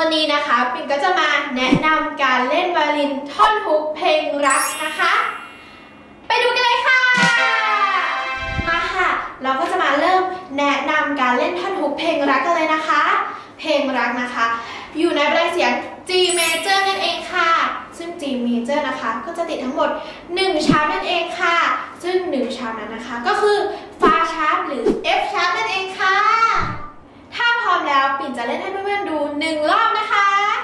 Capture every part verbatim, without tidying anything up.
วันนี้นะคะปิ่นก็จะมาแนะนำการเล่นไวโอลินท่อนฮุกเพลงรักนะคะไปดูกันเลยค่ะมาค่ะเราก็จะมาเริ่มแนะนำการเล่นท่อนฮุกเพลงรักกันเลยนะคะเพลงรักนะคะอยู่ในบันไดเสียง G major นั่นเองค่ะซึ่ง G major นะคะก็จะติดทั้งหมดหนึ่งชาร์ปนั่นเองค่ะซึ่งหนึ่งชาร์ปนั้นนะคะก็คือฟาชาร์ปหรือ F ชาร์ปนั่นเองค่ะถ้าพร้อมแล้วปิ่นจะเล่นให้เพื่อนๆดูหนึ่งรอบนะคะ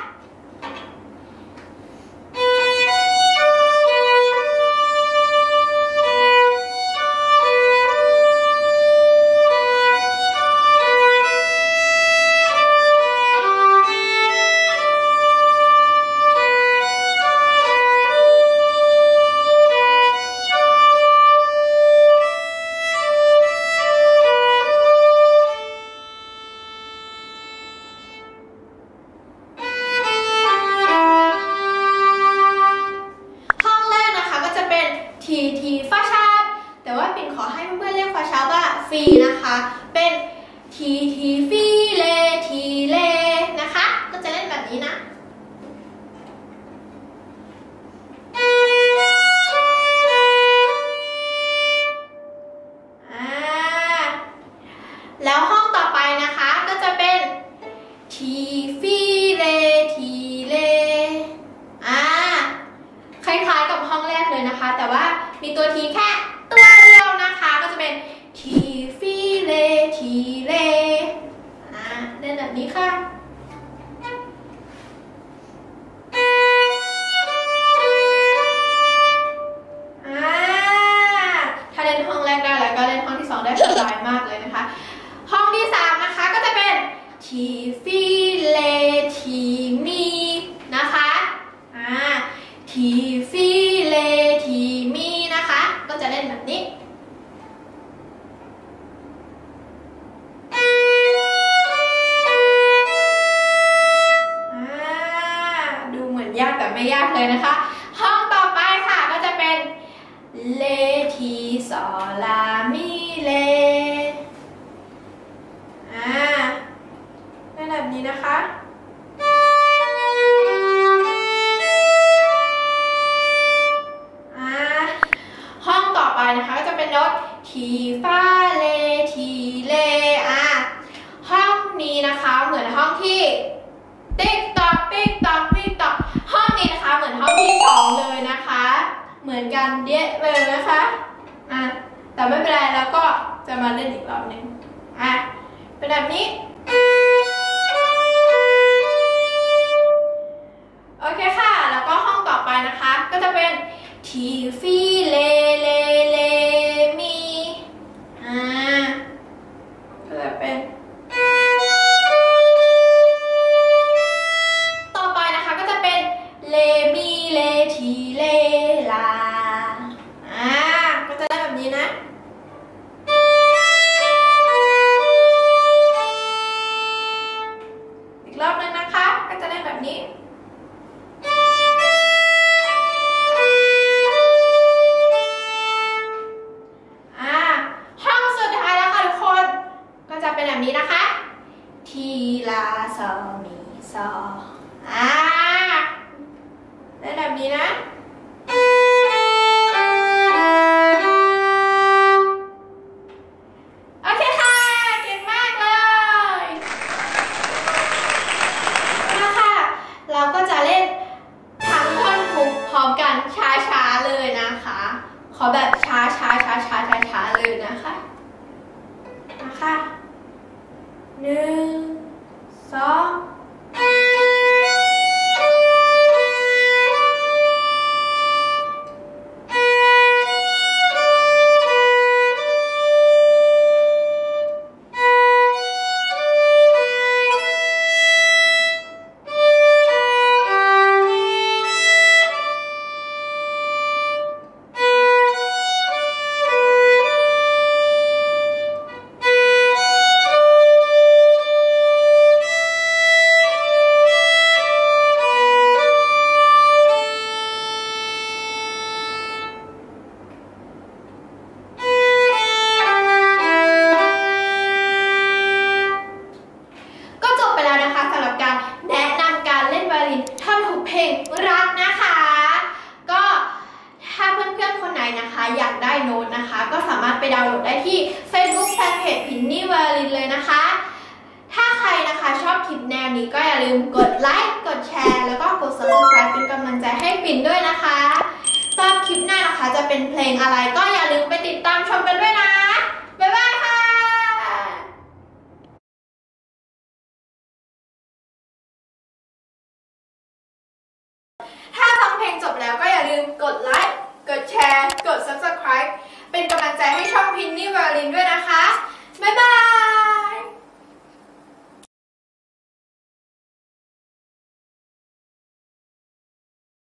ทีทีฟาชาร์ปแต่ว่าปิ่นขอให้เพื่อนๆเรียกฟาชาร์ปว่าฟีนะคะเป็นทีทีฟีเลทีเลนะคะก็จะเล่นแบบนี้นะแล้วห้องต่อไปนะคะก็จะเป็นทีฟีเลทีเลอ่าคล้ายๆกับห้องแรกเลยนะคะแต่ว่ามีตัวทีแค่ตัวเดียวนะคะก็จะเป็นทีฟีเลทีเลอ่าเล่นแบบนี้ค่ะอ่าถ้าเล่นห้องแรกได้แล้วก็เล่นห้องที่สองได้สบายมากเลยนะคะห้องที่สามนะคะก็จะเป็นทีฟีเลทีมีนะคะอ่าทีฟีเลทีมีนะคะก็จะเล่นแบบนี้ดูเหมือนยากแต่ไม่ยากเลยนะคะห้องต่อไปค่ะก็จะเป็นเลทีซอลามีเลอ่าเล่นแบบนี้นะคะนะคะก็จะเป็นโน้ตทีฟาเลทีเลอ่ะห้องนี้นะคะเหมือนห้องที่ติ๊กตอกติ๊กตอกติ๊กตอกห้องนี้นะคะเหมือนห้องที่สองเลยนะคะเหมือนกันเด๊ะเลยนะคะอ่ะแต่ไม่เป็นไรแล้วก็จะมาเล่นอีกรอบหนึ่งอ่ะเป็นแบบนี้โอเคค่ะแล้วก็ห้องต่อไปนะคะก็จะเป็นทีฟีเลเลเลมีอ่าก็จะเป็นต่อไปนะคะก็จะเป็นเลมีเลทีเลลาอ่าก็จะได้แบบนี้นะอีกรอบนึงนะคะก็จะได้แบบนี้เป็นแบบนี้นะคะทีลาซอมีซออ่าได้แบบนี้นะโอเคค่ะเก่งมากเลยนะคะเราก็จะเล่นทั้งท่อนฮุกพร้อมกันช้าๆเลยนะคะขอแบบช้าๆช้าๆช้าๆช้าๆเลยนะคะนะคะหนึ่งสองคลิปแนวนี้ก็อย่าลืมกดไลค์กดแชร์แล้วก็กด ซับสไครบ์ เป็นกำลังใจให้ปิ่นด้วยนะคะสำหรับคลิปหน้านะคะจะเป็นเพลงอะไรก็อย่าลืมไปติดตามชมกันด้วยนะบ๊ายบายค่ะถ้าฟังเพลงจบแล้วก็อย่าลืมกดไลค์กดแชร์กด ซับสไครบ์ เป็นกำลังใจให้ช่องพินนี่ไวโอลินด้วยนะคะบ๊ายบาย